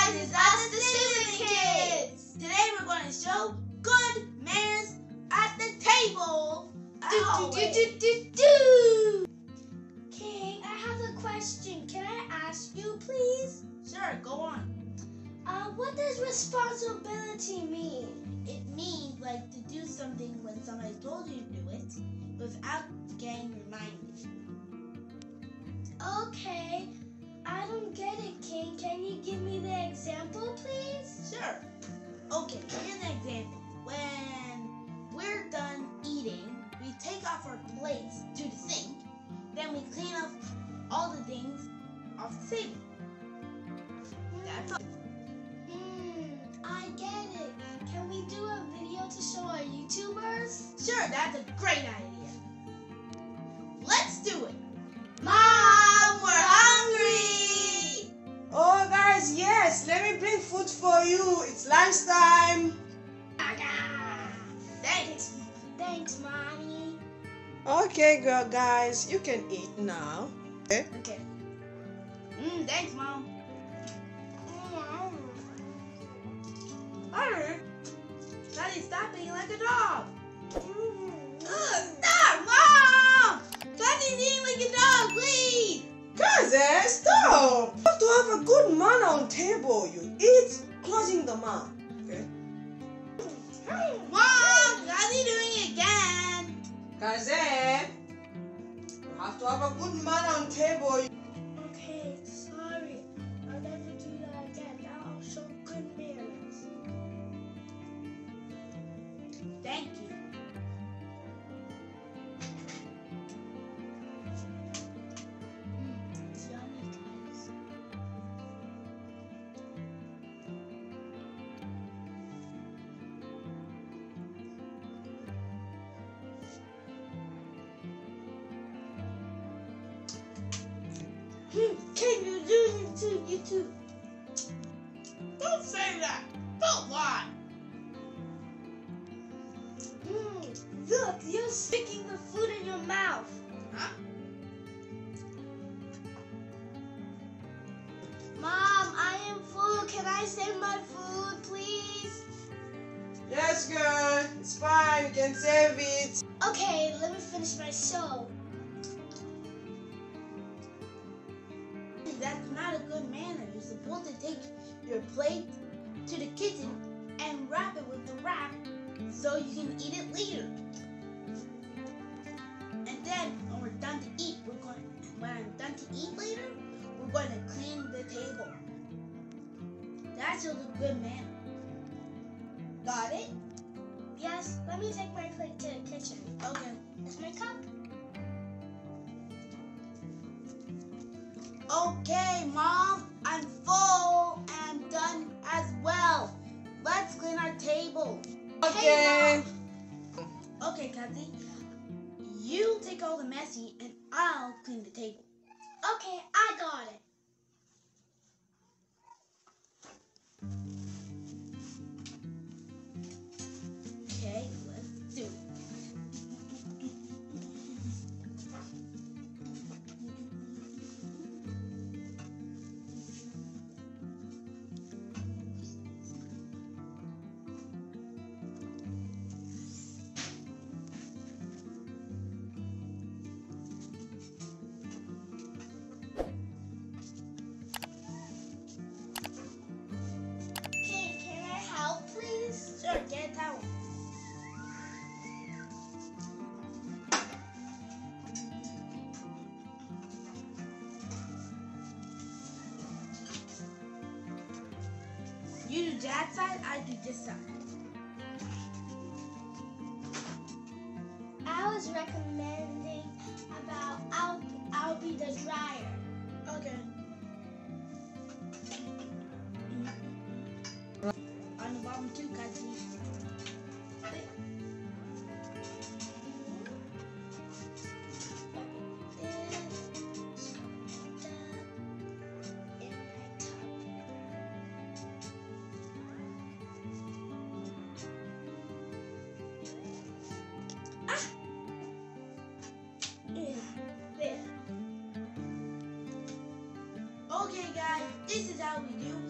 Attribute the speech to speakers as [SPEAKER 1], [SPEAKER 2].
[SPEAKER 1] guys, it's us, the Civic Kids. Today we're going to show good manners at the table.
[SPEAKER 2] King, I have a question. Can I ask you, please?
[SPEAKER 1] Sure, go on.
[SPEAKER 2] What does responsibility mean?
[SPEAKER 1] It means like to do something when somebody told you to do it without getting reminded.
[SPEAKER 2] Okay, I don't get it, King. Can you give me the example, please?
[SPEAKER 1] Sure. Okay, here's an example. When we're done eating, we take off our plates to the sink, then we clean up all the things off the table. That's all.
[SPEAKER 2] I get it. Can we do a video to show our YouTubers?
[SPEAKER 1] Sure, that's a great idea. Let's do it. Mom, we're hungry!
[SPEAKER 3] Oh guys, yes, let me bring food for you. It's lunchtime.
[SPEAKER 1] Thanks.
[SPEAKER 2] Thanks, Mommy.
[SPEAKER 3] Okay, girl, guys, you can eat now. Okay.
[SPEAKER 1] Okay. Thanks, Mom. Butter? Daddy, stop being like a dog. Stop, Mom! Daddy's eating like a dog, please!
[SPEAKER 3] Cousin, stop! You have to have a good manner on table. You eat closing the mouth. Okay.
[SPEAKER 1] Mom, Daddy doing it again.
[SPEAKER 3] Cousin, you have to have a good manner on table.
[SPEAKER 2] Okay, sorry. I'll never do that again. Now I'll show good manners.
[SPEAKER 1] Thank you.
[SPEAKER 2] It's yummy, guys.
[SPEAKER 1] Can you do it too? You too. Don't say that. Don't lie.
[SPEAKER 2] Look, you're sticking the food in your mouth.
[SPEAKER 1] Huh?
[SPEAKER 2] Mom, I am full. Can I save my food, please?
[SPEAKER 3] Yes, girl, it's fine. You can save it.
[SPEAKER 2] Okay, let me finish my show.
[SPEAKER 1] That's not a good manner. You're supposed to take your plate to the kitchen and wrap it with the wrap so you can eat it later. And then when we're done to eat, when I'm done to eat later, we're going to clean the table. That shows a good manner. Got it?
[SPEAKER 2] Yes, let me take my plate to the kitchen.
[SPEAKER 1] Okay.
[SPEAKER 2] That's my cup.
[SPEAKER 1] Okay, Mom, I'm full and I'm done as well. Let's clean our table.
[SPEAKER 3] Okay.
[SPEAKER 1] Okay, Kathy. You take all the messy and I'll clean the table.
[SPEAKER 2] Okay, I got it.
[SPEAKER 1] Okay, let's do it.
[SPEAKER 2] Okay, can I help, please?
[SPEAKER 1] Sure, get a towel. You do that side, I do this side.
[SPEAKER 2] I was recommending about I'll be the dryer.
[SPEAKER 1] Okay. On the bottom too, Kathy. Okay guys, this is how we do